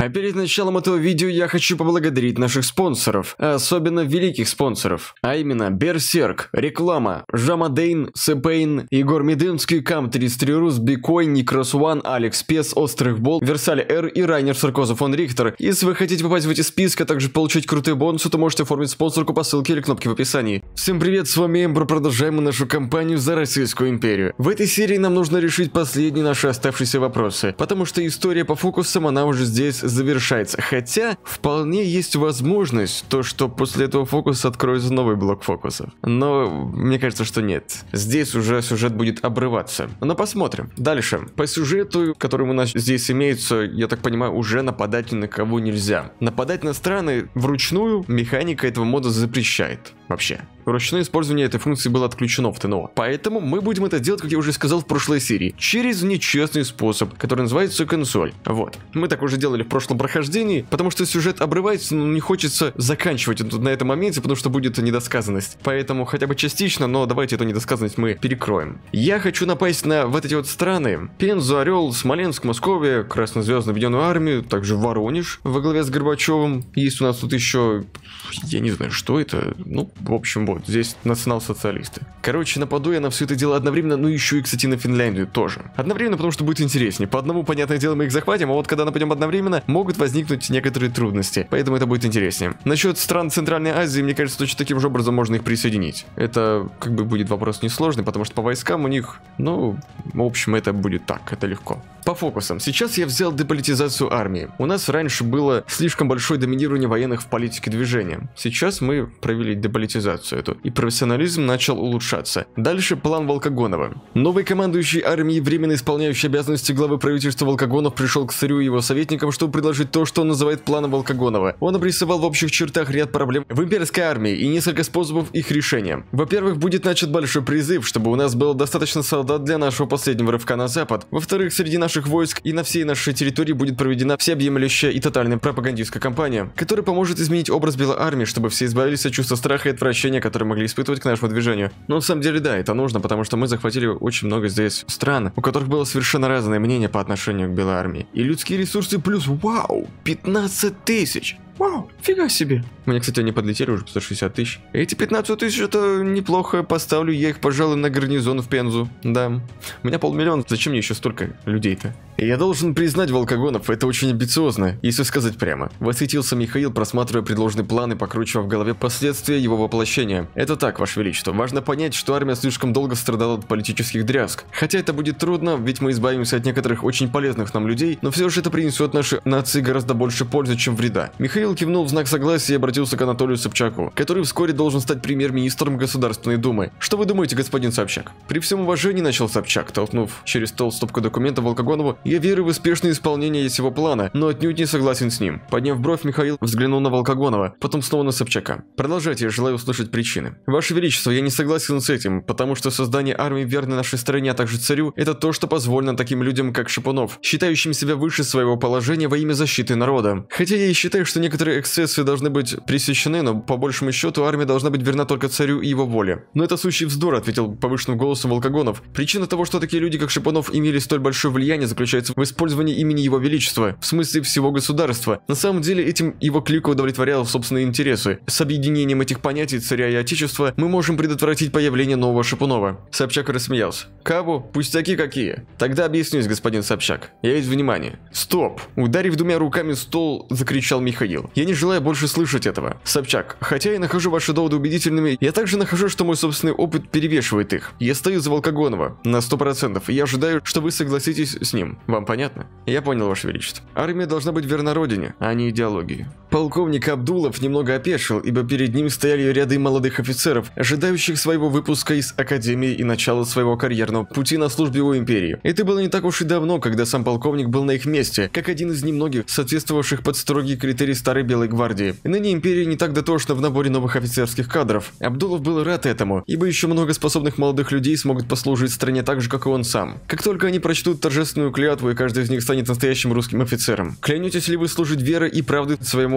А перед началом этого видео я хочу поблагодарить наших спонсоров, а особенно великих спонсоров, а именно Берсерк, Реклама, Жамадейн, Сепейн, Егор Мединский, Кам33 Рус, Бикойн, Никрос Уан, Алекс Пес, Острых Бол, Версаль Р и Райнер Саркоза фон Рихтер. Если вы хотите попасть в эти списки, а также получить крутые бонусы, то можете оформить спонсорку по ссылке или кнопке в описании. Всем привет, с вами Эмбро, продолжаем мы нашу кампанию за Российскую империю. В этой серии нам нужно решить последние наши оставшиеся вопросы, потому что история по фокусам, она уже здесь завершается. Хотя, вполне есть возможность, то, что после этого фокуса откроется новый блок фокусов. Но мне кажется, что нет. Здесь уже сюжет будет обрываться. Но посмотрим. Дальше. По сюжету, который у нас здесь имеется, я так понимаю, уже нападать ни на кого нельзя. Нападать на страны вручную механика этого мода запрещает. Вообще. Ручное использование этой функции было отключено в ТНО. Поэтому мы будем это делать, как я уже сказал в прошлой серии, через нечестный способ, который называется консоль. Вот. Мы так уже делали в прошлом прохождении, потому что сюжет обрывается, но не хочется заканчивать на этом моменте, потому что будет недосказанность. Поэтому хотя бы частично, но давайте эту недосказанность мы перекроем. Я хочу напасть на вот эти вот страны. Пензу, Орел, Смоленск, Московия, Краснозвездную объединенную армию, также Воронеж во главе с Горбачевым. Есть у нас тут еще... Я не знаю, что это. Ну, в общем, вот, здесь национал-социалисты. Короче, нападу я на все это дело одновременно, ну еще и, кстати, на Финляндию тоже. Одновременно, потому что будет интереснее. По одному, понятное дело, мы их захватим, а вот когда нападем одновременно, могут возникнуть некоторые трудности. Поэтому это будет интереснее. Насчет стран Центральной Азии, мне кажется, точно таким же образом можно их присоединить. Это, как бы, будет вопрос несложный, потому что по войскам у них, ну, в общем, это будет так, это легко. По фокусам. Сейчас я взял деполитизацию армии. У нас раньше было слишком большое доминирование военных в политике движения. Сейчас мы провели деполитизацию эту, и профессионализм начал улучшаться. Дальше план Волкогонова. Новый командующий армией, временно исполняющий обязанности главы правительства Волкогонов, пришел к царю и его советникам, чтобы предложить то, что он называет планом Волкогонова. Он обрисовал в общих чертах ряд проблем в имперской армии и несколько способов их решения. Во-первых, будет начат большой призыв, чтобы у нас было достаточно солдат для нашего последнего рывка на запад. Во-вторых, среди наших войск и на всей нашей территории будет проведена всеобъемлющая и тотальная пропагандистская кампания, которая поможет изменить образ белой армии, чтобы все избавились от чувства страха и отвращения, которые могли испытывать к нашему движению. Но на самом деле, да, это нужно, потому что мы захватили очень много здесь стран, у которых было совершенно разное мнение по отношению к белой армии. И людские ресурсы плюс, вау, 15 тысяч! Вау, фига себе. Мне, кстати, они подлетели уже 160 тысяч. Эти 15 тысяч это неплохо. Поставлю я их, пожалуй, на гарнизон в Пензу. Да. У меня 500 000. Зачем мне еще столько людей-то? Я должен признать, Волкогонов, это очень амбициозно, если сказать прямо. Восхитился Михаил, просматривая предложенный план и покручивая в голове последствия его воплощения. Это так, Ваше Величество. Важно понять, что армия слишком долго страдала от политических дрязг. Хотя это будет трудно, ведь мы избавимся от некоторых очень полезных нам людей, но все же это принесет нашей нации гораздо больше пользы, чем вреда. Михаил кивнул в знак согласия и обратился к Анатолию Собчаку, который вскоре должен стать премьер-министром Государственной Думы. Что вы думаете, господин Собчак? При всем уважении, начал Собчак, толкнув через стол стопку документов Волкогонову, я верю в успешное исполнение сего плана, но отнюдь не согласен с ним. Подняв бровь, Михаил взглянул на Волкогонова, потом снова на Собчака. Продолжайте, я желаю услышать причины. Ваше Величество, я не согласен с этим, потому что создание армии верной нашей стране, а также царю, это то, что позволено таким людям, как Шипунов, считающим себя выше своего положения во имя защиты народа. Хотя я и считаю, что некоторые эксцессы должны быть пресечены, но по большему счету армия должна быть верна только царю и его воле. Но это сущий вздор, ответил повышенным голосом Волкогонов. Причина того, что такие люди, как Шипунов, имели столь большое влияние, заключается в использовании имени его величества, в смысле всего государства. На самом деле этим его клика удовлетворял собственные интересы. С объединением этих понятий царя и отечества мы можем предотвратить появление нового Шипунова. Собчак рассмеялся. Кого? Пустяки какие? Тогда объяснюсь, господин Собчак. Я весь внимание. Стоп! Ударив двумя руками стол, закричал Михаил. Я не желаю больше слышать этого. Собчак, хотя я нахожу ваши доводы убедительными, я также нахожу, что мой собственный опыт перевешивает их. Я стою за Волкогонова на 100%, и я ожидаю, что вы согласитесь с ним. Вам понятно? Я понял, Ваше Величество. Армия должна быть верна родине, а не идеологии. Полковник Абдулов немного опешил, ибо перед ним стояли ряды молодых офицеров, ожидающих своего выпуска из Академии и начала своего карьерного пути на службе у империи. Это было не так уж и давно, когда сам полковник был на их месте, как один из немногих, соответствовавших под строгие критерии старой Белой гвардии. И ныне империя не так дотошна в наборе новых офицерских кадров. Абдулов был рад этому, ибо еще много способных молодых людей смогут послужить стране так же, как и он сам. Как только они прочтут торжественную клятву, и каждый из них станет настоящим русским офицером. Клянетесь ли вы служить верой и правдой своему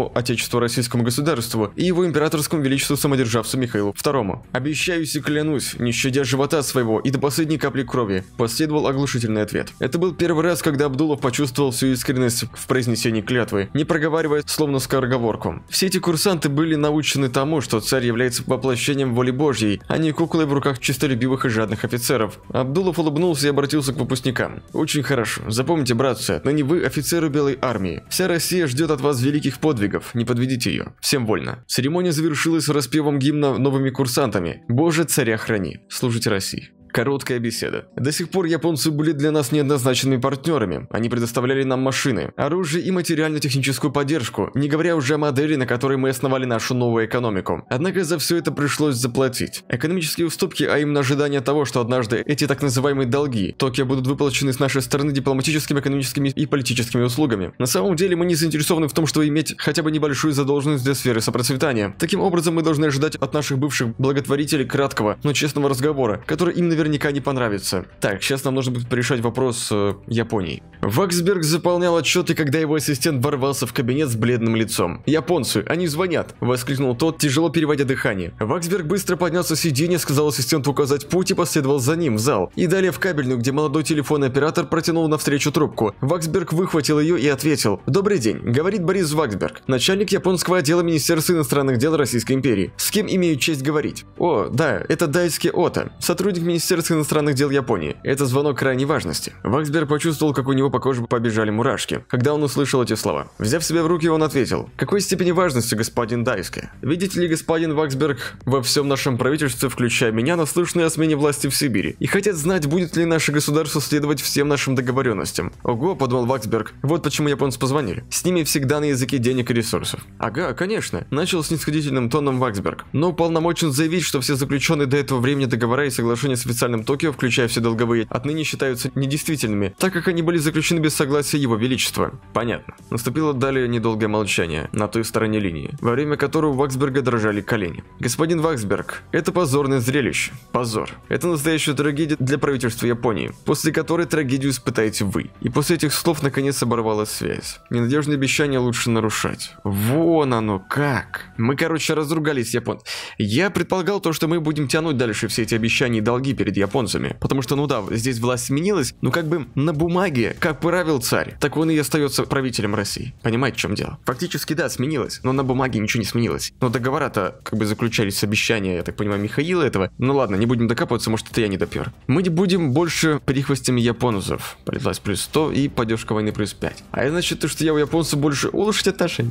нашему отечеству российскому государству и его императорскому величеству самодержавцу Михаилу II. Обещаюсь и клянусь, не щадя живота своего и до последней капли крови, последовал оглушительный ответ. Это был первый раз, когда Абдулов почувствовал всю искренность в произнесении клятвы, не проговаривая словно скороговорку. Все эти курсанты были научены тому, что царь является воплощением воли Божьей, а не куклой в руках честолюбивых и жадных офицеров. Абдулов улыбнулся и обратился к выпускникам. Очень хорошо. Запомните, братцы, отныне вы офицеры Белой армии. Вся Россия ждет от вас великих подвигов, не подведите ее. Всем вольно. Церемония завершилась распевом гимна новыми курсантами. «Боже, царя храни! Служите России!» Короткая беседа. До сих пор японцы были для нас неоднозначными партнерами. Они предоставляли нам машины, оружие и материально-техническую поддержку, не говоря уже о модели, на которой мы основали нашу новую экономику. Однако за все это пришлось заплатить. Экономические уступки, а именно ожидание того, что однажды эти так называемые долги Токио будут выплачены с нашей стороны дипломатическими, экономическими и политическими услугами. На самом деле мы не заинтересованы в том, чтобы иметь хотя бы небольшую задолженность для сферы сопроцветания. Таким образом, мы должны ожидать от наших бывших благотворителей краткого, но честного разговора, который им наверняка не понравится. Так, сейчас нам нужно будет порешать вопрос Японии. Ваксберг заполнял отчеты, когда его ассистент ворвался в кабинет с бледным лицом. «Японцы, они звонят!» – воскликнул тот, тяжело переводя дыхание. Ваксберг быстро поднялся с сиденья, сказал ассистенту указать путь и последовал за ним в зал. И далее в кабельную, где молодой телефонный оператор протянул навстречу трубку. Ваксберг выхватил ее и ответил. «Добрый день, говорит Борис Ваксберг, начальник японского отдела Министерства иностранных дел Российской империи. С кем имею честь говорить?» «О, да, это Дайски Ота, сотрудник Министерства иностранных дел Японии. Это звонок крайней важности». Ваксберг почувствовал, как у него по коже побежали мурашки, когда он услышал эти слова. Взяв себя в руки, он ответил. «Какой степени важности, господин Дайски? Видите ли, господин Ваксберг, во всем нашем правительстве, включая меня, наслышаны о смене власти в Сибири и хотят знать, будет ли наше государство следовать всем нашим договоренностям». «Ого», — подумал Ваксберг, вот почему японцы позвонили. С ними всегда на языке денег и ресурсов. «Ага, конечно», — начал снисходительным тоном Ваксберг, но уполномочен заявить, что все заключенные до этого времени договора и соглашения с официальным Токио, включая все долговые, отныне считаются недействительными, так как они были заключены без согласия Его Величества. Понятно. Наступило далее недолгое молчание на той стороне линии, во время которого у Ваксберга дрожали колени. «Господин Ваксберг, это позорное зрелище. Позор. Это настоящая трагедия для правительства Японии, после которой трагедию испытаете вы». И после этих слов наконец оборвалась связь. Ненадежные обещания лучше нарушать. Вон оно как. Мы, короче, разругались, японцы. Я предполагал то, что мы будем тянуть дальше все эти обещания и долги перед японцами, потому что, ну да, здесь власть сменилась, но как бы на бумаге, как правил царь, так он и остается правителем России. Понимаете, в чем дело? Фактически, да, сменилось, но на бумаге ничего не сменилось. Но договора-то как бы заключались с обещания, я так понимаю, Михаила этого. Ну ладно, не будем докапываться, может, это я не допер. Мы не будем больше прихвостями японцев. Полилась плюс 100 и поддержка войны плюс 5. А это значит, что я у японцев больше улучшить отношения.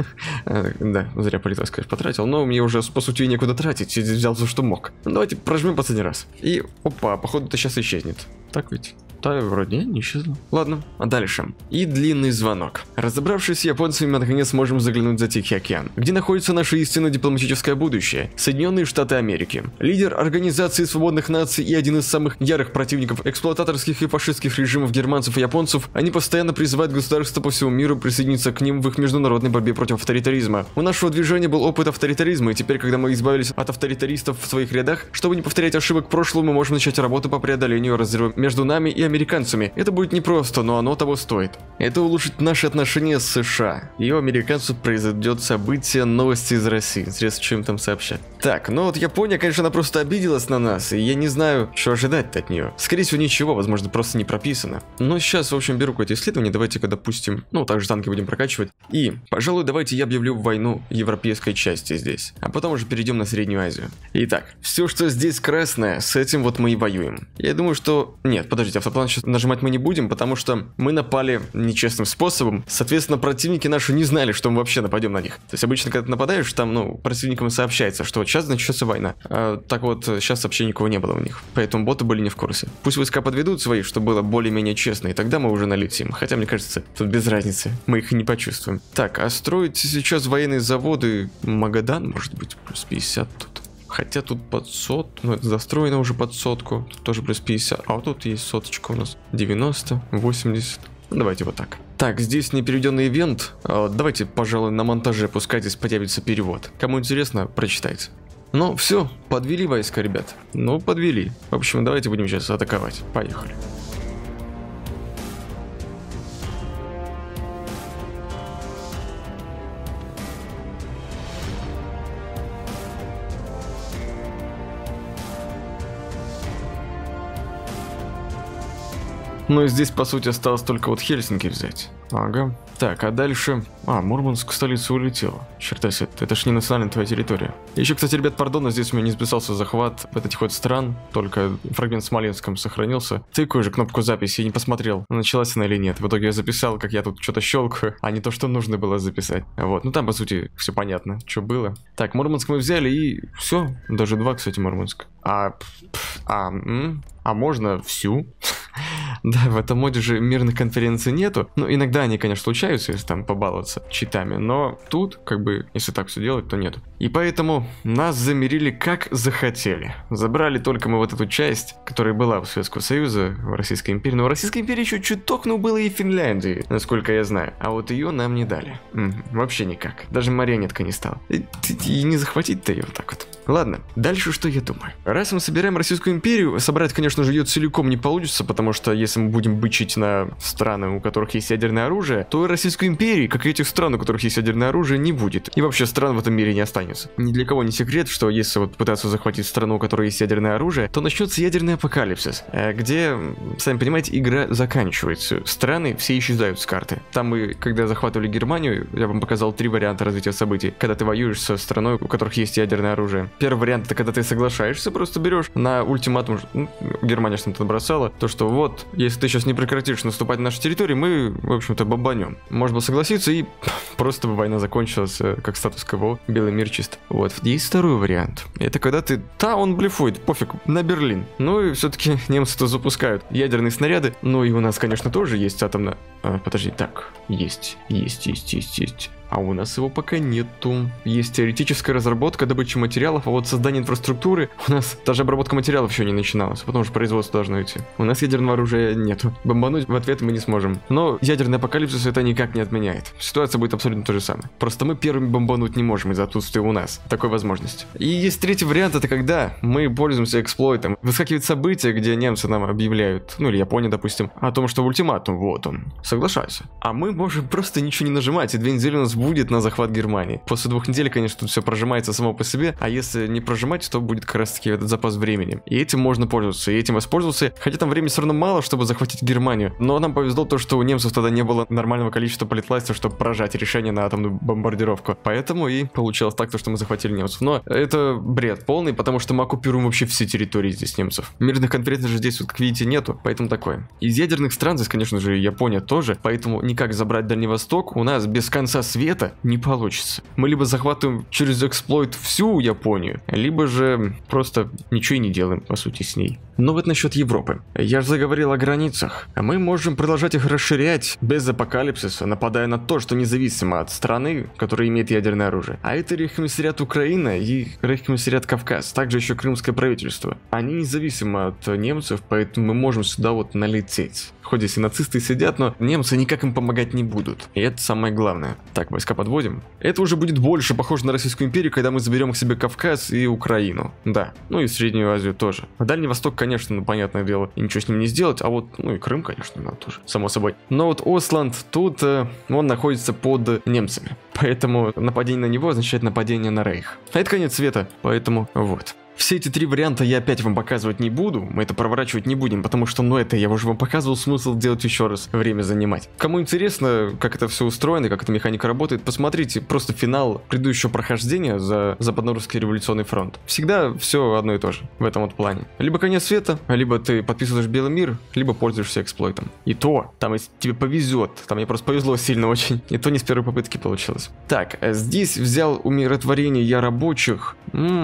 Да, зря полилась, конечно, потратил, но мне уже, по сути, некуда тратить. Я взял все, что мог. Давайте прожмем последний раз. И, опа, походу, это сейчас исчезнет. Так ведь? Да, вроде не исчезло. Ладно, а дальше. И длинный звонок. Разобравшись с японцами, мы наконец сможем заглянуть за Тихий океан, где находится наше истинно дипломатическое будущее. Соединенные Штаты Америки. Лидер Организации Свободных Наций и один из самых ярых противников эксплуататорских и фашистских режимов германцев и японцев, они постоянно призывают государства по всему миру присоединиться к ним в их международной борьбе против авторитаризма. У нашего движения был опыт авторитаризма, и теперь, когда мы избавились от авторитаристов в своих рядах, чтобы не повторять ошибок прошлого, мы можем начать работу по преодолению разрыва между нами и американцами. Это будет непросто, но оно того стоит. Это улучшит наши отношения с США. И у американцев произойдет событие, новости из России. Интересно, что им там сообщат. Так, ну вот Япония, конечно, она просто обиделась на нас, и я не знаю, что ожидать от нее. Скорее всего, ничего, возможно, просто не прописано. Но сейчас, в общем, беру какое-то исследование, давайте-ка, допустим, ну, также танки будем прокачивать. И, пожалуй, давайте я объявлю войну европейской части здесь, а потом уже перейдем на Среднюю Азию. Итак, все, что здесь красное, с этим вот мы и воюем. Я думаю, что... Нет, подождите, автоплан сейчас нажимать мы не будем, потому что мы напали нечестным способом. Соответственно, противники наши не знали, что мы вообще нападем на них. То есть обычно, когда ты нападаешь, там, ну, противникам сообщается, что вот сейчас начнется война. А так вот, сейчас вообще никого не было у них. Поэтому боты были не в курсе. Пусть войска подведут свои, чтобы было более-менее честно, и тогда мы уже налетим. Хотя, мне кажется, тут без разницы. Мы их не почувствуем. Так, а строить сейчас военные заводы Магадан, может быть, плюс 50 тут. Хотя тут под сот, но это застроено уже под сотку. Тут тоже плюс 50. А вот тут есть соточка у нас. 90, 80. Ну, давайте вот так. Так, здесь непереведенный ивент. Давайте, пожалуй, на монтаже пускай здесь появится перевод. Кому интересно, прочитайте. Ну, все, подвели войска, ребят. Ну, подвели. В общем, давайте будем сейчас атаковать. Поехали. Ну и здесь, по сути, осталось только вот Хельсинки взять. Ага. Так, а дальше... Мурманск, столица, улетела. Черта себе, это ж не национальная твоя территория. Еще, кстати, ребят, пардон, но здесь у меня не записался захват вот этих вот стран, только фрагмент с Смоленском сохранился. Тыкаю же кнопку записи и не посмотрел, началась она или нет. В итоге я записал, как я тут что-то щелкаю, а не то, что нужно было записать. Вот, ну там, по сути, все понятно, что было. Так, Мурманск мы взяли и все. Даже 2, кстати, Мурманск. Можно всю? Да, в этом моде же мирных конференций нету. Ну, иногда они, конечно, случаются, если там побаловаться читами. Но тут, как бы, если так все делать, то нету. И поэтому нас замерили как захотели. Забрали только мы вот эту часть, которая была у Советского Союза, в Российской империи. Но в Российской империи еще чуток, ну, было и Финляндии, насколько я знаю. А вот ее нам не дали. Вообще никак. Даже марионетка не стала. И не захватить-то ее вот так вот. Ладно, дальше что я думаю? Раз мы собираем Российскую империю, собрать, конечно же, ее целиком не получится, потому что если мы будем бычить на страны, у которых есть ядерное оружие, то и Российской империи, как и этих стран, у которых есть ядерное оружие, не будет. И вообще стран в этом мире не останется. Ни для кого не секрет, что если вот пытаться захватить страну, у которой есть ядерное оружие, то начнется ядерный апокалипсис, где, сами понимаете, игра заканчивается. Страны все исчезают с карты. Там мы, когда захватывали Германию, я вам показал 3 варианта развития событий, когда ты воюешь со страной, у которых есть ядерное оружие. Первый вариант — это когда ты соглашаешься, просто берешь на ультиматум, Германия что-то бросала, то что вот, если ты сейчас не прекратишь наступать на нашу территорию, мы, в общем-то, бомбанем. Можно было согласиться, и просто бы война закончилась, как статус-кво, белый мир чист. Вот. Есть второй вариант. Это когда ты, он блефует, пофиг, на Берлин. Ну и все-таки немцы-то запускают ядерные снаряды. Ну и у нас, конечно, тоже есть атомная... подожди, так, есть. А у нас его пока нету. Есть теоретическая разработка добычи материалов, а вот создание инфраструктуры у нас даже обработка материалов еще не начиналась, потому что производство должно идти. У нас ядерного оружия нету. Бомбануть в ответ мы не сможем. Но ядерный апокалипсис это никак не отменяет. Ситуация будет абсолютно то же самое. Просто мы первыми бомбануть не можем из-за отсутствия у нас такой возможности. И есть третий вариант, это когда мы пользуемся эксплойтом. Выскакивает событие, где немцы нам объявляют, ну или Япония, допустим, о том, что ультиматум, вот он, соглашайся. А мы можем просто ничего не нажимать, и 2 недели у нас будет на захват Германии. После 2 недель, конечно, тут все прожимается само по себе, а если не прожимать, то будет как раз таки этот запас времени. И этим можно пользоваться, и этим воспользоваться, хотя там времени все равно мало, чтобы захватить Германию. Но нам повезло то, что у немцев тогда не было нормального количества политвласти, чтобы прожать решение на атомную бомбардировку. Поэтому и получилось так, что мы захватили немцев. Но это бред полный, потому что мы оккупируем вообще все территории здесь немцев. Мирных конференций же здесь, вот, как видите, нету, поэтому такое. Из ядерных стран здесь, конечно же, Япония тоже, поэтому никак забрать Дальний Восток у нас без конца света не получится. Мы либо захватываем через эксплойт всю Японию, либо же просто ничего и не делаем, по сути, с ней. Но вот насчет Европы. Я же заговорил о границах. А мы можем продолжать их расширять без апокалипсиса, нападая на то, что независимо от страны, которая имеет ядерное оружие. А это Рейхскомиссариат Украина и Рейхскомиссариат Кавказ, также еще крымское правительство. Они независимы от немцев, поэтому мы можем сюда вот налететь. Хоть здесь и нацисты сидят, но немцы никак им помогать не будут. И это самое главное. Так, войска подводим. Это уже будет больше похоже на Российскую империю, когда мы заберем к себе Кавказ и Украину. Да, ну и Среднюю Азию тоже. А Дальний Восток, конечно, ну понятное дело, и ничего с ним не сделать, а вот, ну и Крым, конечно, надо тоже, само собой. Но вот Осланд тут, он находится под немцами. Поэтому нападение на него означает нападение на Рейх. А это конец света, поэтому вот. Все эти 3 варианта я опять вам показывать не буду, мы это проворачивать не будем, потому что, ну это я уже вам показывал, смысл делать еще раз, время занимать. Кому интересно, как это все устроено, как эта механика работает, посмотрите просто финал предыдущего прохождения за Западно-Русский революционный фронт. Всегда все одно и то же в этом вот плане. Либо конец света, либо ты подписываешь Белый мир, либо пользуешься эксплойтом. И то, там если тебе повезет, там мне просто повезло сильно очень, и то не с первой попытки получилось. Так, здесь взял умиротворение я рабочих.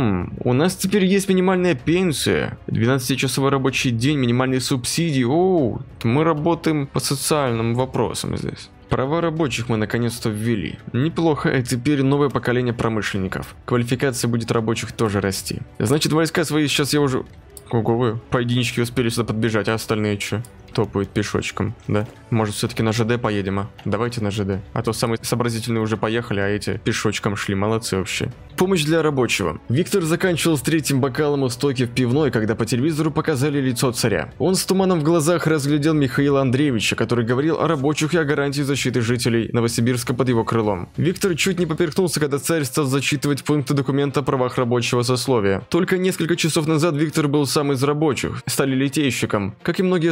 У нас теперь есть минимальная пенсия, 12-часовой рабочий день, минимальные субсидии. Оу, мы работаем по социальным вопросам здесь. Права рабочих мы наконец-то ввели. Неплохо, и теперь новое поколение промышленников. Квалификация будет рабочих тоже расти. Значит, войска свои сейчас я уже... Ого, вы по единичке успели сюда подбежать, а остальные что? Топают пешочком, да? Может, все-таки на ЖД поедем, а? Давайте на ЖД. А то самые сообразительные уже поехали, а эти пешочком шли. Молодцы вообще. Помощь для рабочего. Виктор заканчивал с 3-м бокалом у стойки в пивной, когда по телевизору показали лицо царя. Он с туманом в глазах разглядел Михаила Андреевича, который говорил о рабочих и о гарантии защиты жителей Новосибирска под его крылом. Виктор чуть не поперхнулся, когда царь стал зачитывать пункты документа о правах рабочего сословия. Только несколько часов назад Виктор был сам из рабочих, стали литейщиком. Как и многие остальные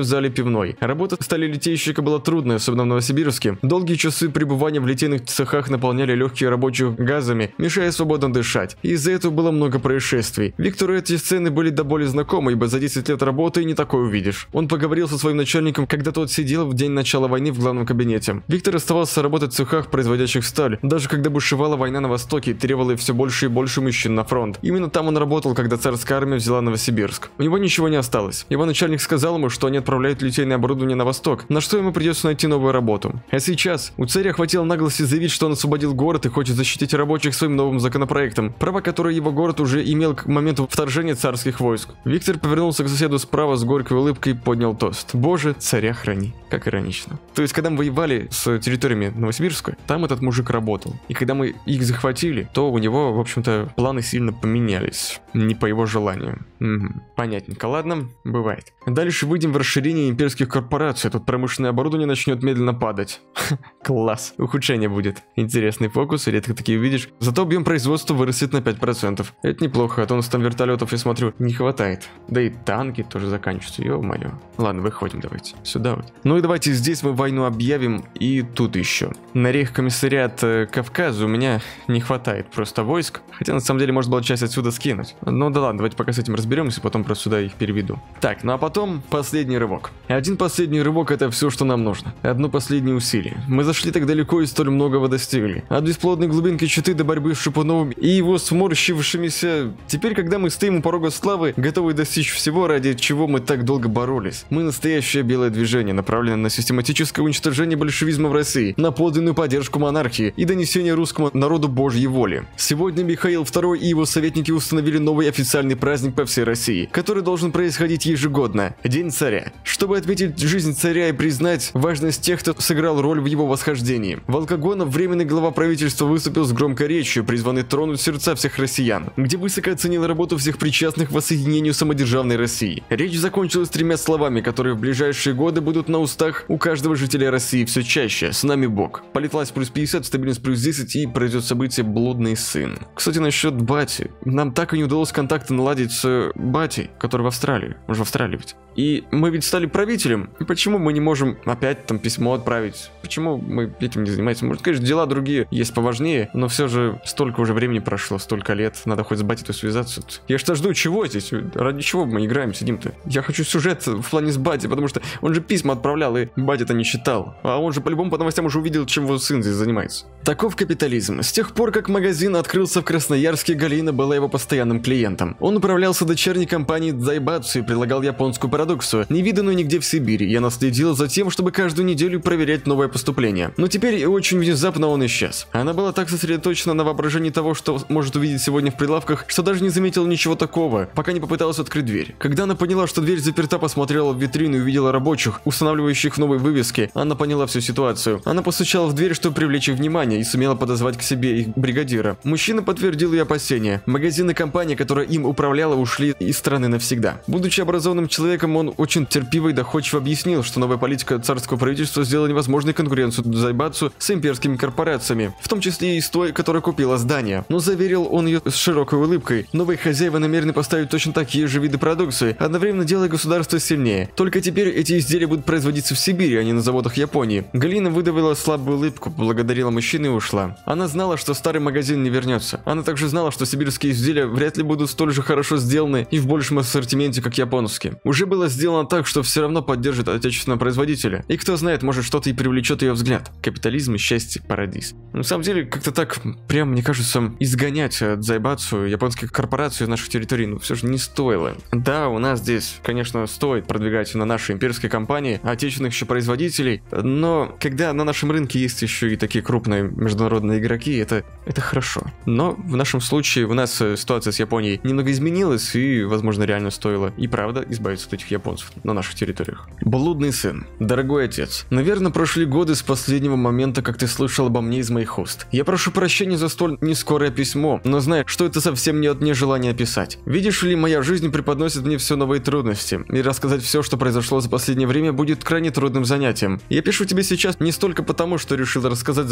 в зале пивной. Работа сталелитейщика была трудной, особенно в Новосибирске. Долгие часы пребывания в литейных цехах наполняли легкие рабочих газами, мешая свободно дышать. И из-за этого было много происшествий. Виктору эти сцены были до боли знакомы, ибо за 10 лет работы и не такое увидишь. Он поговорил со своим начальником, когда тот сидел в день начала войны в главном кабинете. Виктор оставался работать в цехах, производящих сталь. Даже когда бушевала война на Востоке, требовала все больше и больше мужчин на фронт. Именно там он работал, когда царская армия взяла Новосибирск. У него ничего не осталось. Его начальник сказал ему, что они отправляют литейное оборудование на восток, на что ему придется найти новую работу. А сейчас у царя хватило наглости заявить, что он освободил город и хочет защитить рабочих своим новым законопроектом, права которые его город уже имел к моменту вторжения царских войск. Виктор повернулся к соседу справа с горькой улыбкой и поднял тост. Боже, царя храни. Как иронично. То есть, когда мы воевали с территориями Новосибирска, там этот мужик работал. И когда мы их захватили, то у него, в общем-то, планы сильно поменялись. Не по его желанию. Понятненько. Ладно, бывает. Дальше выйдем в расширение имперских корпораций. Тут промышленное оборудование начнет медленно падать. Класс. Ухудшение будет. Интересный фокус, редко такие увидишь. Зато объем производства вырастет на 5%. Это неплохо, а то у нас там вертолетов, я смотрю, не хватает. Да и танки тоже заканчиваются, ё-моё. Ладно, выходим давайте. Сюда вот. Ну и давайте здесь мы войну объявим, и тут еще. На рейхкомиссариат Кавказа у меня не хватает просто войск. Хотя на самом деле можно было часть отсюда скинуть. Ну да ладно, давайте пока с этим разберемся, потом просто сюда их переведу. Так, ну а потом последний рывок. Один последний рывок — это все, что нам нужно. Одно последнее усилие. Мы зашли так далеко и столь многого достигли. От бесплодной глубинки Читы до борьбы с Шипуновым и его сморщившимися. Теперь, когда мы стоим у порога славы, готовы достичь всего, ради чего мы так долго боролись. Мы настоящее белое движение, направленное на систематическое уничтожение большевизма в России, на подлинную поддержку монархии и донесение русскому народу Божьей воли. Сегодня Михаил II и его советники установили новый официальный праздник по всей России, который должен происходить ежегодно – День царя. Чтобы отметить жизнь царя и признать важность тех, кто сыграл роль в его восхождении. Волкогонов, временный глава правительства, выступил с громкой речью, призванной тронуть сердца всех россиян, где высоко оценил работу всех причастных к воссоединению самодержавной России. Речь закончилась 3 словами, которые в ближайшие годы будут на устах у каждого жителя России все чаще: «С нами Бог». Политласть плюс 50, стабильность плюс 10 и произойдет событие «Блудный сын». Кстати, насчет бати. Нам так и не удалось контакты наладить с батей, который в Австралии. Он же в Австралии ведь. И мы ведь стали правителем. И почему мы не можем опять там письмо отправить? Почему мы этим не занимаемся? Может, конечно, дела другие есть поважнее, но все же столько уже времени прошло, столько лет. Надо хоть с батей-то связаться. Я что жду, чего здесь? Ради чего мы играем, сидим-то? Я хочу сюжет в плане с батей, потому что он же письма отправлял, и батя-то не читал. А он же по-любому по новостям уже увидел, чем его сын здесь занимается. Таков капитализм. С тех пор, как магазин открылся в Красноярске, Галина была его постоянным клиентом. Он управлялся дочерней компанией Дзайбацу и предлагал японскую продукцию, не виданную нигде в Сибири. Я наследила за тем, чтобы каждую неделю проверять новое поступление. Но теперь очень внезапно он исчез. Она была так сосредоточена на воображении того, что может увидеть сегодня в прилавках, что даже не заметила ничего такого, пока не попыталась открыть дверь. Когда она поняла, что дверь заперта, посмотрела в витрину и увидела рабочих, устанавливающих новые вывески, она поняла всю ситуацию. Она постучала в дверь, чтобы привлечь их внимание, и сумела подозвать к себе их бригадира. Мужчина подтвердил ее опасения. Магазин и компания, которая им управляла, ушли из страны навсегда. Будучи образованным человеком, он очень терпеливо и доходчиво объяснил, что новая политика царского правительства сделала невозможной конкуренцию Дзайбацу с имперскими корпорациями, в том числе и с той, которая купила здание. Но заверил он ее с широкой улыбкой: новые хозяева намерены поставить точно такие же виды продукции, одновременно делая государство сильнее. Только теперь эти изделия будут производиться в Сибири, а не на заводах Японии. Галина выдавила слабую улыбку, поблагодарила мужчину и ушла. Она знала, что старый магазин не вернется. Она также знала, что сибирские изделия вряд ли будут столь же хорошо сделаны и в большем ассортименте, как японские. Уже было сделано так, что все равно поддержит отечественного производителя. И кто знает, может что-то и привлечет ее взгляд. Капитализм и счастье, парадиз. На самом деле, как-то так, прям, мне кажется, изгонять Дзайбацу, японских корпораций из наших территорий, ну, все же не стоило. Да, у нас здесь, конечно, стоит продвигать на наши имперские компании, отечественных еще производителей, но когда на нашем рынке есть еще и такие крупные международные игроки, это хорошо. Но в нашем случае у нас ситуация с Японией немного изменилась, и, возможно, реально стоило и правда избавиться от этих японцев на наших территориях. Блудный сын. Дорогой отец, наверное, прошли годы с последнего момента, как ты слышал обо мне из моих уст. Я прошу прощения за столь нескорое письмо, но знаю, что это совсем не от нежелания писать. Видишь ли, моя жизнь преподносит мне все новые трудности, и рассказать все, что произошло за последнее время, будет крайне трудным занятием. Я пишу тебе сейчас не столько потому, что решил рассказать за все прошедшее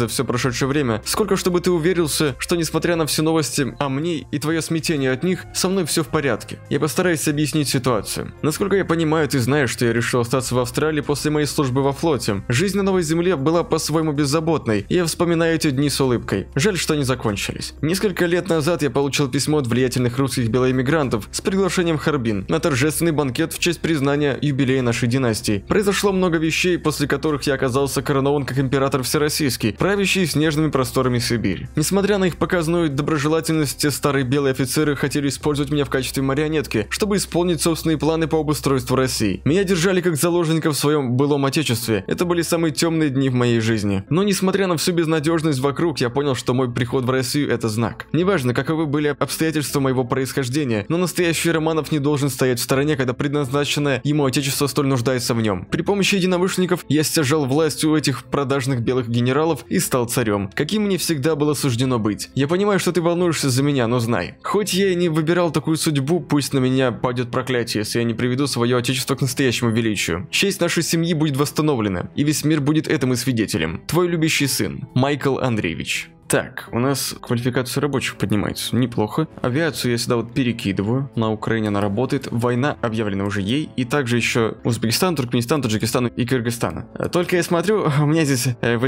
прошедшее время, сколько чтобы ты уверился, что несмотря на все новости о мне и твое смятение от них, со мной все в порядке. Я постараюсь объяснить ситуацию. Насколько я понимаю, ты знаешь, что я решил остаться в Австралии после моей службы во флоте. Жизнь на новой земле была по-своему беззаботной, и я вспоминаю эти дни с улыбкой. Жаль, что они закончились. Несколько лет назад я получил письмо от влиятельных русских белоэмигрантов с приглашением в Харбин на торжественный банкет в честь признания юбилея нашей династии. Произошло много вещей, после которых я оказался коронован как император всероссийский, правящий снежными просторами Сибири. Несмотря на их показную доброжелательность, те старые белые офицеры хотели использовать меня в качестве марионетки, чтобы исполнить собственные планы по обустройству России. Меня держали как заложника в своем былом отечестве. Это были самые темные дни в моей жизни. Но несмотря на всю безнадежность вокруг, я понял, что мой приход в Россию – это знак. Неважно, каковы были обстоятельства моего происхождения, но настоящий Романов не должен стоять в стороне, когда предназначенное ему отечество столь нуждается в нем. При помощи единомышленников я стяжал власть у этих продажных белых генералов и стал царем, каким мне всегда было суждено быть. Я понимаю, что ты волнуешься за меня, но знай, хоть я и не выбирал такую судьбу, пусть на меня падет проклятие, если я не приведу свое отечество к настоящему величию. Честь нашей семьи будет восстановлена, и весь мир будет этому свидетелем. Твой любящий сын, Майкл Андреевич. Так, у нас квалификация рабочих поднимается, неплохо. Авиацию я сюда вот перекидываю, на Украине она работает, война объявлена уже ей, и также еще Узбекистан, Туркменистан, Таджикистан и Кыргызстан. Только я смотрю, у меня здесь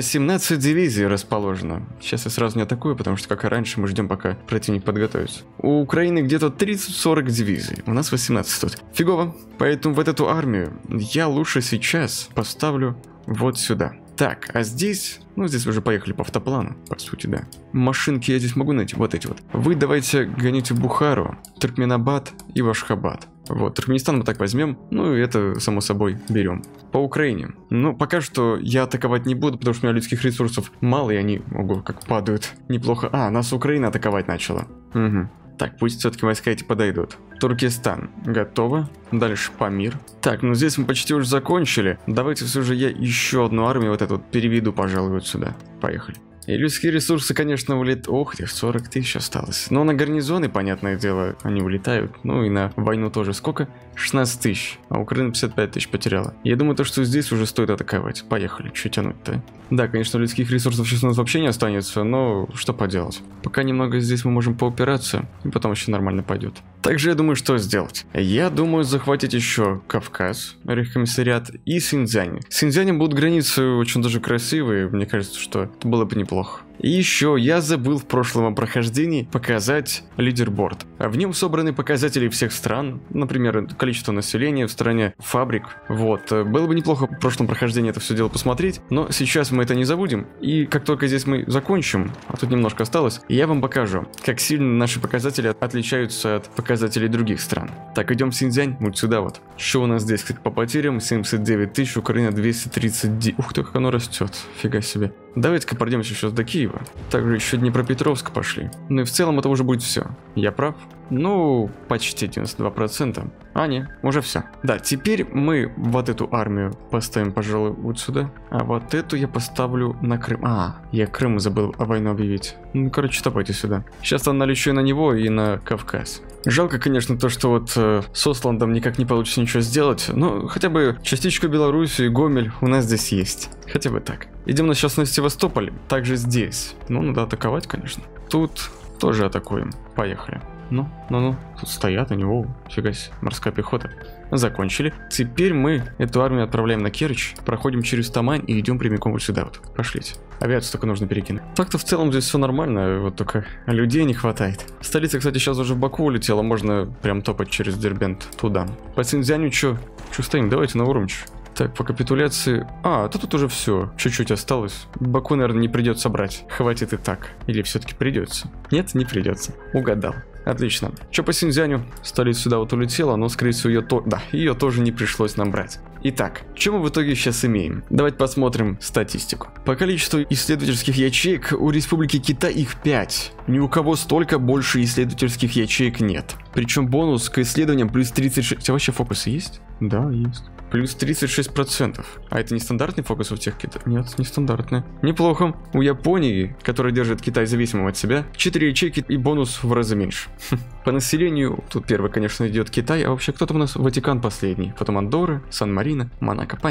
18 дивизий расположено. Сейчас я сразу не атакую, потому что, как и раньше, мы ждем, пока противник подготовится. У Украины где-то 30-40 дивизий, у нас 18 тут. Фигово, поэтому вот эту армию я лучше сейчас поставлю вот сюда. Так, а здесь... Ну, здесь уже поехали по автоплану, по сути, да. Машинки я здесь могу найти, вот эти вот. Вы давайте гоните Бухару, Туркменабад и Ашхабад. Вот, Туркменистан мы так возьмем, ну и это, само собой, берем. По Украине. Ну, пока что я атаковать не буду, потому что у меня людских ресурсов мало, и они, ого, как падают. Неплохо. А, нас Украина атаковать начала. Угу. Так, пусть все-таки войска эти подойдут. Туркестан. Готово. Дальше Памир. Так, ну здесь мы почти уже закончили. Давайте все же я еще одну армию вот эту вот переведу, пожалуй, вот сюда. Поехали. И людские ресурсы, конечно, улетают. Ох ты, 40 тысяч осталось. Но на гарнизоны, понятное дело, они улетают. Ну и на войну тоже сколько? 16 тысяч. А Украина 55 тысяч потеряла. Я думаю, то, что здесь уже стоит атаковать. Поехали, что тянуть-то? Да, конечно, людских ресурсов сейчас у нас вообще не останется, но что поделать. Пока немного здесь мы можем поупираться, и потом еще нормально пойдет. Также я думаю, что сделать. Я думаю захватить еще Кавказ, рейхкомиссариат и Синьцзянь. С Синьцзянем будут границы очень даже красивые, мне кажется, что это было бы неплохо. И еще я забыл в прошлом прохождении показать лидерборд. В нем собраны показатели всех стран, например, количество населения в стране, фабрик. Вот, было бы неплохо в прошлом прохождении это все дело посмотреть, но сейчас мы это не забудем. И как только здесь мы закончим, а тут немножко осталось, я вам покажу, как сильно наши показатели отличаются от показателей других стран. Так, идем в Синьцзянь, вот сюда вот. Что у нас здесь, кстати, по потерям? 79 тысяч, Украина 239. Ух ты, как оно растет, фига себе. Давайте-ка пройдемся сейчас до Киева. Также еще Днепропетровск пошли. Ну и в целом это уже будет все. Я прав? Ну, почти 92%. А, не, уже все. Да, теперь мы вот эту армию поставим, пожалуй, вот сюда. А вот эту я поставлю на Крым. А, я Крыму забыл войну объявить. Ну, короче, давайте сюда. Сейчас я налечу и на него, и на Кавказ. Жалко, конечно, то, что вот с Осландом никак не получится ничего сделать. Но хотя бы частичку Беларуси и Гомель у нас здесь есть. Хотя бы так. Идем на сейчас на Севастополь. Также здесь. Ну, надо атаковать, конечно. Тут тоже атакуем. Поехали. Ну. Тут стоят они, о, фига себе, морская пехота. Закончили. Теперь мы эту армию отправляем на Керчь, проходим через Тамань и идем прямиком вот сюда вот. Пошлите. Авиацию только нужно перекинуть. Так-то в целом здесь все нормально, вот только людей не хватает. Столица, кстати, сейчас уже в Баку улетела, можно прям топать через Дербент туда. По Синьцзяню чё стоим, давайте на Урумчи. Так, по капитуляции... А, то тут уже все. Чуть-чуть осталось. Баку, наверное, не придется брать. Хватит и так. Или все-таки придется? Нет, не придется. Угадал. Отлично. Че по Синьцзяню? Столица сюда вот улетела, но, скорее всего, ее тоже не пришлось нам брать. Итак, что мы в итоге сейчас имеем? Давайте посмотрим статистику. По количеству исследовательских ячеек у Республики Китай их 5. Ни у кого столько больше исследовательских ячеек нет. Причем бонус к исследованиям плюс 36... У тебя вообще фокусы есть? Да, есть. Плюс 36%. А это не стандартный фокус у тех Китая? Нет, не стандартный. Неплохо. У Японии, которая держит Китай зависимым от себя, 4 ячейки и бонус в разы меньше. По населению, тут первый, конечно, идет Китай, а вообще кто там у нас? Ватикан последний. Потом Андорра, Сан-Марино, Монако, понятно.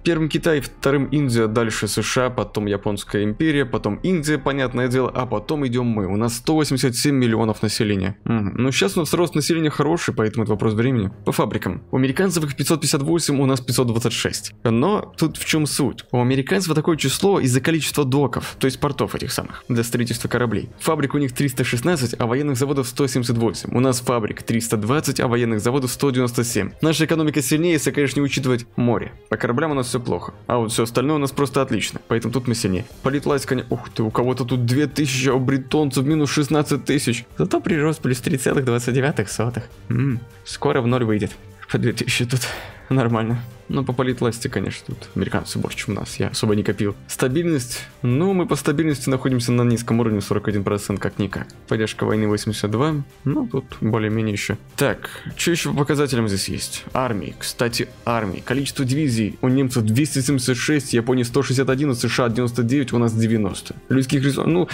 Первым Китай, вторым Индия, дальше США, потом Японская империя, потом Индия, понятное дело, а потом идем мы. У нас 187 миллионов населения. Ну, сейчас у нас рост населения хороший, поэтому это вопрос времени. По фабрикам. У американцев их 558, у нас 526. Но тут в чем суть? У американцев такое число из-за количества доков, то есть портов этих самых, для строительства кораблей. Фабрик у них 316, а военных заводов 178. У нас фабрик 320, а военных заводов 197. Наша экономика сильнее, если, конечно, не учитывать море. По кораблям у нас все плохо, а вот все остальное у нас просто отлично, поэтому тут мы сильнее. Политлайс, конечно, ух ты, у кого-то тут 2000, а у бритонцев минус 16 тысяч. Зато прирост плюс 3,29. Скоро в ноль выйдет. По 2000 тут нормально. Но по политласти, конечно, тут американцы больше, чем у нас. Я особо не копил. Стабильность. Ну, мы по стабильности находимся на низком уровне, 41%, как-никак. Поддержка войны 82. Ну, тут более-менее еще. Так, что еще по показателям здесь есть? Армии. Кстати, армии. Количество дивизий. У немцев 276, Японии 161, США 99, у нас 90. Людских ресурсов, ну,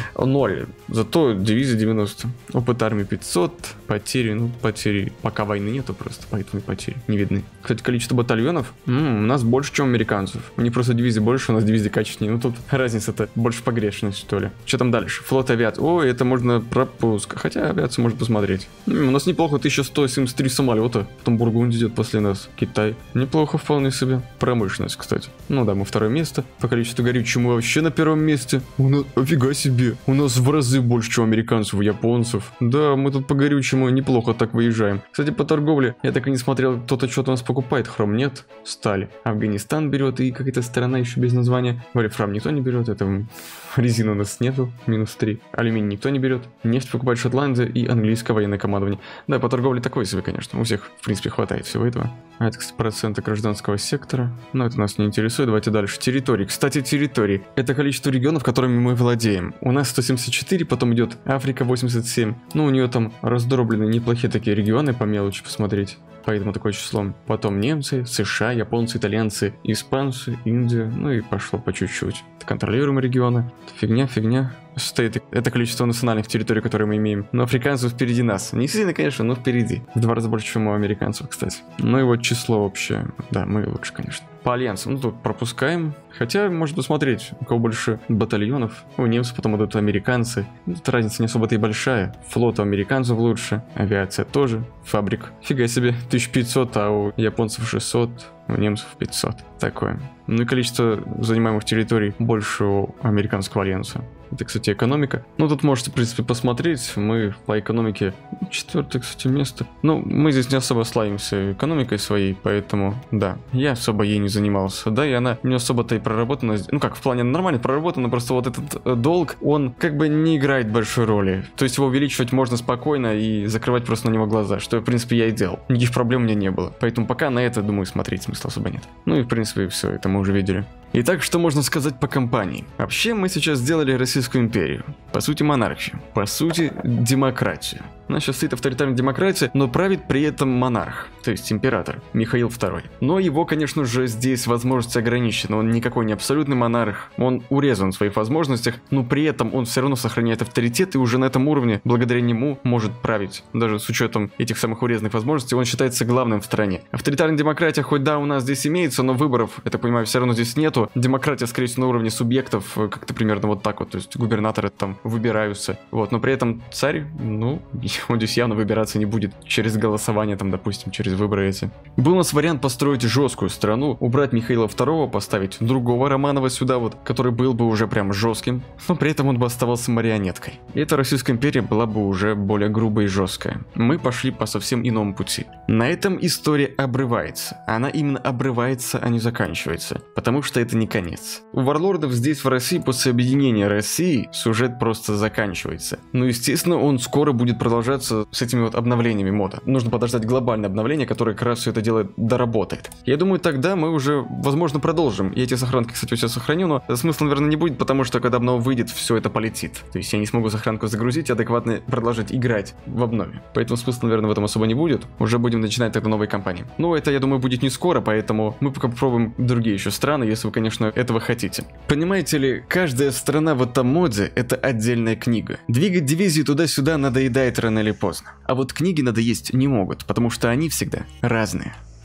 0. Зато дивизии 90. Опыт армии 500. Потери, ну, потери. Пока войны нету просто, поэтому потери не видны. Кстати, количество батальонов у нас больше, чем у американцев. У них просто дивизий больше, у нас дивизии качественнее. Ну тут разница-то больше погрешность, что ли. Что там дальше? Флот, авиация. Ой, это можно пропуск. Хотя авиацию можно посмотреть. У нас неплохо, 1173 самолета. Потом Бургундия идет после нас. Китай. Неплохо вполне себе. Промышленность, кстати. Ну да, мы второе место. По количеству горючего мы вообще на первом месте. У нас, офига себе. У нас в разы больше, чем у американцев, у японцев. Да, мы тут по горючему неплохо так выезжаем. Кстати, по торговле, я так и не смотрел, кто-то что-то у нас покупает. Хром нет. Сталь. Афганистан берет, и какая-то страна еще без названия. Вольфрам никто не берет, это резины у нас нету, минус 3. Алюминий никто не берет. Нефть покупает Шотландия и английское военное командование. Да, по торговле такой себе, конечно. У всех, в принципе, хватает всего этого. А это, кстати, проценты гражданского сектора. Но это нас не интересует. Давайте дальше. Территории. Кстати, территории. Это количество регионов, которыми мы владеем. У нас 174, потом идет Африка 87. Ну, у нее там раздроблены неплохие такие регионы, по мелочи посмотреть. Поэтому такое число. Потом немцы, США, японцы, итальянцы, испанцы, Индия. Ну и пошло по чуть-чуть. Контролируемые регионы. Фигня. Стоит это количество национальных территорий, которые мы имеем. Но африканцев впереди нас. Не сильно, конечно, но впереди. В 2 раза больше, чем у американцев, кстати. Ну и вот число вообще. Да, мы лучше, конечно. По альянсам, ну тут пропускаем. Хотя, можно посмотреть, у кого больше батальонов. У немцев потом идут американцы. Тут разница не особо-то и большая. Флот у американцев лучше. Авиация тоже. Фабрик. Фига себе, 1500, а у японцев 600. У немцев 500. Такое. Ну и количество занимаемых территорий больше у американского альянса. Это, кстати, экономика. Ну, тут можете, в принципе, посмотреть. Мы по экономике 4-е, кстати, место. Ну, мы здесь не особо славимся экономикой своей, поэтому, да, я особо ей не занимался. Да, и она не особо-то и проработана. Ну, как, в плане нормально проработана, просто вот этот долг, он как бы не играет большой роли. То есть его увеличивать можно спокойно и закрывать просто на него глаза, что, в принципе, я и делал. Никаких проблем у меня не было. Поэтому пока на это, думаю, смотреть смысла особо нет. Ну и, в принципе, все это мы уже видели. Итак, что можно сказать по компании? Вообще, мы сейчас сделали Российскую империю. По сути, монархию. По сути, демократию. У нас сейчас стоит авторитарная демократия, но правит при этом монарх, то есть император, Михаил II. Но его, конечно же, здесь возможности ограничены. Он никакой не абсолютный монарх, он урезан в своих возможностях, но при этом он все равно сохраняет авторитет, и уже на этом уровне, благодаря нему, может править. Даже с учетом этих самых урезанных возможностей, он считается главным в стране. Авторитарная демократия, хоть да, у нас здесь имеется, но выборов, я так понимаю, все равно здесь нету. Демократия, скорее всего, на уровне субъектов, как-то примерно вот так вот, то есть губернаторы там выбираются. Вот, но при этом царь, ну, он здесь явно выбираться не будет через голосование, там, допустим, через выборы эти. Был у нас вариант построить жесткую страну, убрать Михаила II, поставить другого Романова сюда вот, который был бы уже прям жестким, но при этом он бы оставался марионеткой. И эта Российская империя была бы уже более грубая и жесткая. Мы пошли по совсем иному пути. На этом история обрывается. Она именно обрывается, а не заканчивается, потому что это не конец. У варлордов здесь в России после объединения России сюжет просто заканчивается. Но естественно он скоро будет продолжаться с этими вот обновлениями мода. Нужно подождать глобальное обновление, которое как раз все это дело доработает. Я думаю, тогда мы уже, возможно, продолжим. Я эти сохранки, кстати, все сохраню, но смысла, наверное, не будет, потому что когда обнова выйдет, все это полетит. То есть я не смогу сохранку загрузить и адекватно продолжать играть в обнове. Поэтому смысла, наверное, в этом особо не будет. Уже будем начинать тогда новые кампании. Но это, я думаю, будет не скоро, поэтому мы пока попробуем другие еще страны, если вы, конечно, этого хотите. Понимаете ли, каждая страна в этом моде — это отдельная книга. Двигать дивизии туда-сюда надоедает рано или поздно. А вот книги надоесть не могут, потому что они всегда разные.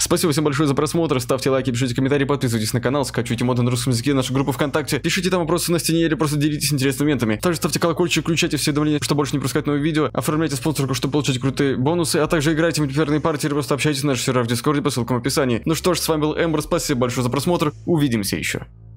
Спасибо всем большое за просмотр, ставьте лайки, пишите комментарии, подписывайтесь на канал, скачивайте моды на русском языке, нашу группу ВКонтакте, пишите там вопросы на стене или просто делитесь интересными моментами. Также ставьте колокольчик, включайте все уведомления, чтобы больше не пропускать новые видео, оформляйте спонсорку, чтобы получать крутые бонусы, а также играйте в мультиплеерные партии или просто общайтесь на наших серверах в Дискорде по ссылкам в описании. Ну что ж, с вами был Эмбер, спасибо большое за просмотр, увидимся еще.